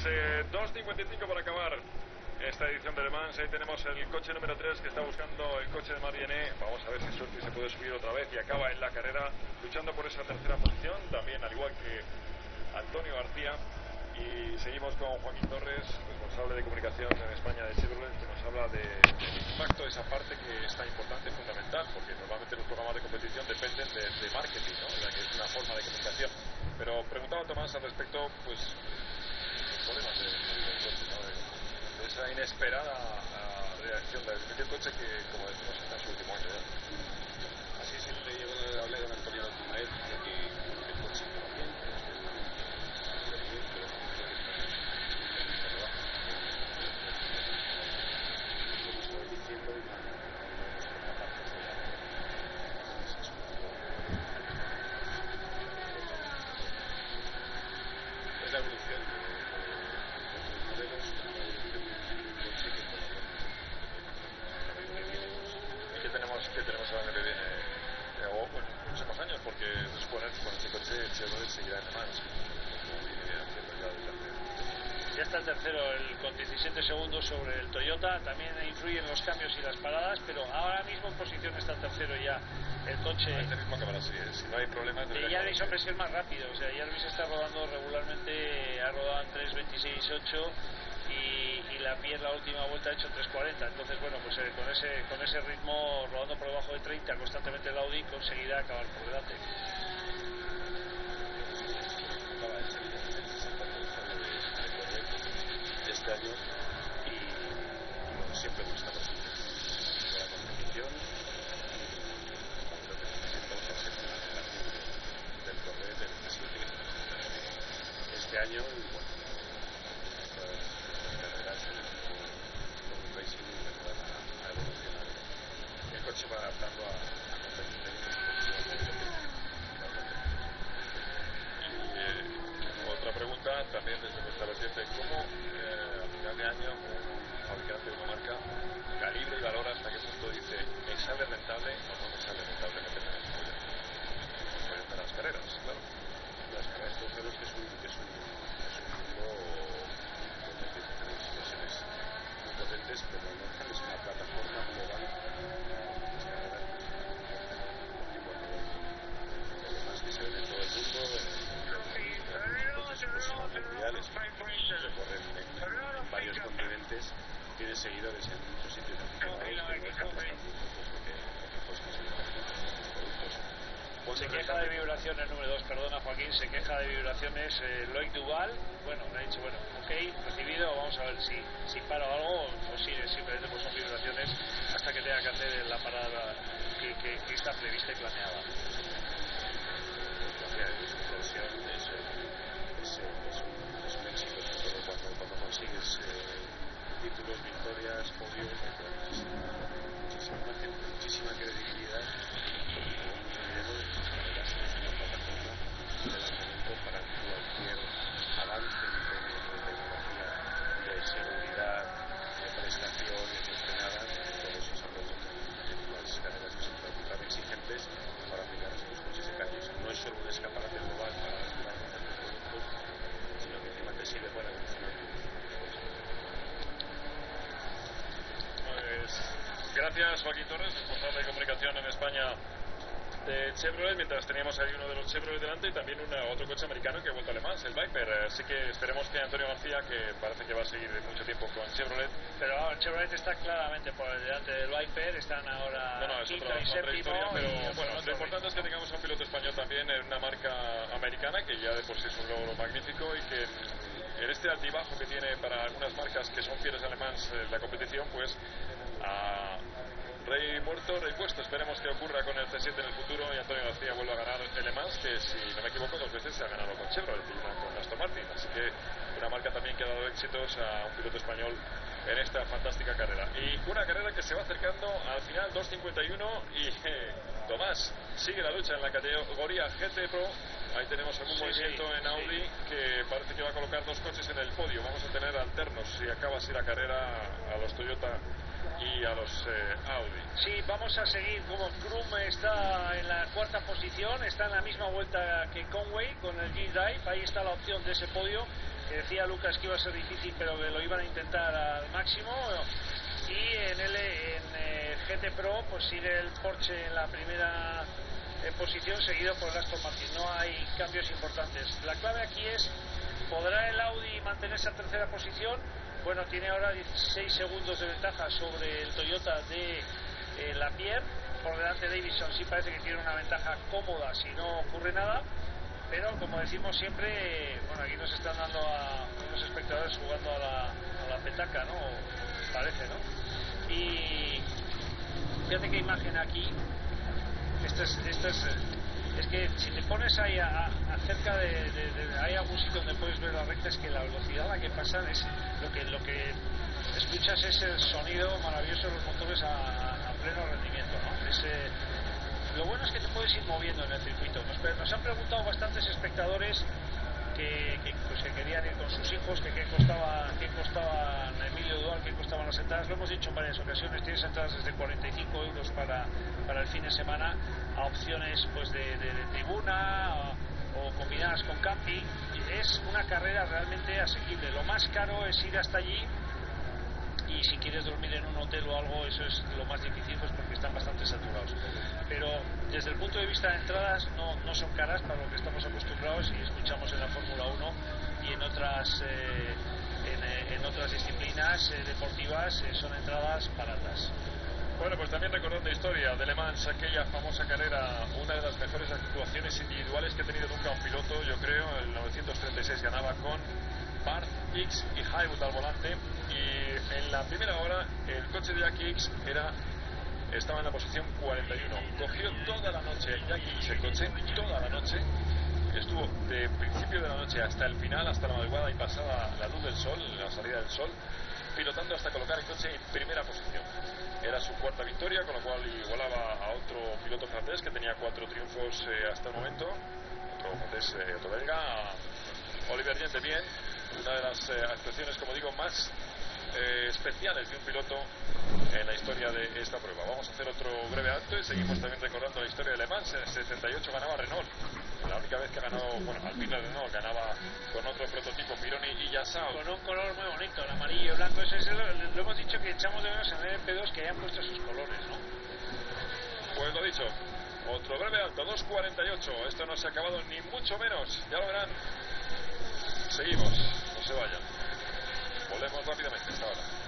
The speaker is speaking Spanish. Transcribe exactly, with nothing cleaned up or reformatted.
eh, dos cincuenta y cinco para acabar esta edición de Le Mans. Ahí tenemos el coche número tres que está buscando el coche de Mariené. Vamos a ver si suerte y se puede subir otra vez y acaba en la carrera luchando por esa tercera posición, también al igual que Antonio García. Y seguimos con Joaquín Torres, responsable de comunicación en España de Chevrolet, que nos habla de, del impacto de esa parte que es tan importante, fundamental, porque normalmente los programas de competición dependen de, de marketing, ¿no? O sea, que es una forma de comunicación. Pero preguntaba Tomás al respecto, pues, los problemas del de, de coche, ¿no? De, de esa inesperada uh, reacción del medio coche que, como decimos, está en su último año ya. Así siempre yo hablé con Antonio la última vez de que el coche estaba bien, es la evolución de, de, de los modelos, la evolución de un coche que todavía ¿Y qué tenemos, qué tenemos el año que viene? Eh, o en los próximos años, porque se supone que con este coche Chevrolet seguirá en Le Mans, como viene haciendo ya desde hace. Ya está el tercero, el, con diecisiete segundos sobre el Toyota. También influyen los cambios y las paradas, pero ahora mismo en posición está el tercero ya el coche. Este mismo acabará así, ¿eh? Si no hay problemas. Y Jarvis, hombre, es el más rápido. O sea, Jarvis está rodando regularmente, ha rodado en tres veintiséis ocho y, y la Pierre la última vuelta ha hecho tres cuarenta. Entonces, bueno, pues eh, con ese con ese ritmo, rodando por debajo de treinta constantemente el Audi, conseguirá acabar por delante. este año y, y bueno, siempre hemos estado así de la competición y creo que necesitamos ser una relación del correr del presidente que estamos haciendo este año y bueno, estas, estas carreras el equipo con un racing empezarán a, a evolucionar el coche va adaptando a, a competiciones y eh, otra pregunta también desde nuestra vertiente, ¿cómo eh, a final de año un fabricante de una marca calibra y valora hasta qué punto dice me sale rentable o no me sale rentable meterme en esto de las carreras? Claro, las carreras todos sabemos que es un, que es un, es un mundo donde hay que tener situaciones muy potentes, pero no es una plataforma global. Las carreras porque cuando los más que se ven en todo el mundo mundiales recorren en, en varios continentes, tiene seguidores en muchos sitios aficionados que no dejan de estar muy locos porque pues conseguir productos. Se queja de vibraciones, número dos, perdona Joaquín, se queja de vibraciones eh, Loic Duval. Bueno, le ha dicho, bueno, ok, recibido, vamos a ver si, si para o algo o si simplemente pues son vibraciones hasta que tenga que hacer la parada que, que, que está prevista y planeada. Es una versión, es, es, es, un, es un éxito, sobre todo cuando, cuando consigues eh, títulos, victorias, podios, muchísima, muchísima imagen, muchísima credibilidad. No nos olvidemos de que las carreras es una plataforma de lanzamiento para cualquier avance en términos de tecnología, de seguridad, de prestaciones, de frenadas. Todo eso se aprovechan en las carreras que son tan exigentes para aplicarlas en los coches de calles. No es solo un escaparate global para, para vender tus productos, sino que encima te sirve para evolucionar tus coches. Pues gracias Joaquín Torres, responsable de comunicación en España de Chevrolet, mientras teníamos ahí uno de los Chevrolet delante y también una, otro coche americano que ha vuelto a Le Mans, el Viper. Así que esperemos que Antonio García, que parece que va a seguir mucho tiempo con Chevrolet. Pero ahora Chevrolet está claramente por delante del Viper, están ahora no, no, es quinto otro, y séptimo. Historia, pero y bueno, lo importante es que tengamos a un piloto español también en una marca americana, que ya de por sí es un logro magnífico y que en, en este altibajo que tiene para algunas marcas que son fieles a Le Mans eh, la competición, pues a rey muerto, rey puesto. Esperemos que ocurra con el C siete en el futuro y Antonio García vuelva a ganar el Le Mans, que si no me equivoco dos veces se ha ganado con Chevrolet y una con Aston Martin, así que una marca también que ha dado éxitos a un piloto español en esta fantástica carrera. Y una carrera que se va acercando al final, dos cincuenta y uno, y eh, Tomás, sigue la lucha en la categoría G T Pro. Ahí tenemos algún sí, movimiento sí, en Audi sí. que parece que va a colocar dos coches en el podio. Vamos a tener alternos si acaba así la carrera a los Toyota y a los eh, Audi. Sí, vamos a seguir como Krum está en la cuarta posición, está en la misma vuelta que Conway con el G-Drive, ahí está la opción de ese podio. que decía Lucas que iba a ser difícil, pero que lo iban a intentar al máximo. Y en el en, eh, G T Pro pues sigue el Porsche en la primera eh, posición, seguido por el Aston Martin. No hay cambios importantes. La clave aquí es, ¿podrá el Audi mantener esa tercera posición? Bueno, tiene ahora dieciséis segundos de ventaja sobre el Toyota de eh, Lapierre. Por delante de Davison sí parece que tiene una ventaja cómoda si no ocurre nada, pero como decimos siempre, bueno, aquí nos están dando a unos espectadores jugando a la, a la petaca, ¿no? Parece, ¿no? Y fíjate qué imagen aquí. Esto es, esto es, es que si te pones ahí a, a cerca de, de, de, hay algún sitio donde puedes ver la recta, es que la velocidad a la que pasan es lo que lo que escuchas, es el sonido maravilloso de los motores a, a pleno rendimiento, ¿no? Es, eh, lo bueno es que te puedes ir moviendo en el circuito. Nos, nos han preguntado bastantes espectadores que, que, pues, que querían ir con sus hijos, que qué costaba, qué costaban Emilio Dual, qué costaban las entradas. Lo hemos dicho en varias ocasiones, tienes entradas desde cuarenta y cinco euros para, para el fin de semana, a opciones pues de, de, de tribuna a, o combinadas con camping. Es una carrera realmente asequible. Lo más caro es ir hasta allí, y si quieres dormir en un hotel o algo, eso es lo más difícil, pues porque están bastante saturados. Pero desde el punto de vista de entradas no, no son caras para lo que estamos acostumbrados y escuchamos en la Fórmula uno y en otras eh, en, en otras disciplinas eh, deportivas, eh, son entradas baratas. Bueno, pues también recordando historia de Le Mans, aquella famosa carrera, una de las mejores actuaciones individuales que ha tenido nunca un piloto, yo creo. En mil novecientos treinta y seis ganaba con Barth, X y Haywood al volante, y en la primera hora el coche de Jack Hicks era, estaba en la posición cuarenta y uno. Cogió toda la noche Jack Hicks el coche, toda la noche, estuvo de principio de la noche hasta el final, hasta la madrugada y pasada la luz del sol, la salida del sol, pilotando hasta colocar el coche en primera posición. Era su cuarta victoria, con lo cual igualaba a otro piloto francés que tenía cuatro triunfos eh, hasta el momento, otro francés, eh, otro belga, Olivier Gentevien. Una de las eh, actuaciones, como digo, más eh, especiales de un piloto en la historia de esta prueba. Vamos a hacer otro breve acto y seguimos también recordando la historia de Le Mans. En el setenta y ocho ganaba Renault, la única vez que ha ganado, bueno, Alpine Renault ganaba con otro prototipo, Pironi y Yassau. Con un color muy bonito, el amarillo y blanco. Eso es lo, lo hemos dicho que echamos de menos en el M P dos, que hayan puesto sus colores, ¿no? Pues lo dicho, otro breve alto, dos cuarenta y ocho. Esto no se ha acabado ni mucho menos, ya lo verán. Seguimos, no se vayan. Volvemos rápidamente. Hasta ahora.